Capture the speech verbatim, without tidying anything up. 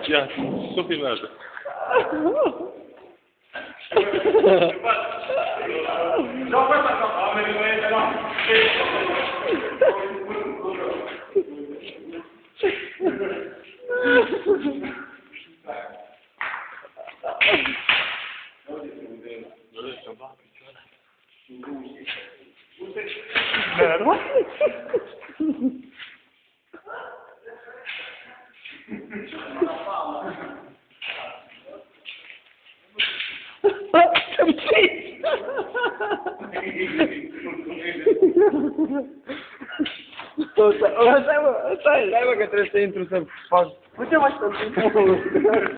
Ia, să filmează. Stai, mă, stai, stai, mă, că trebuie să intru să fac... Uite, mă, să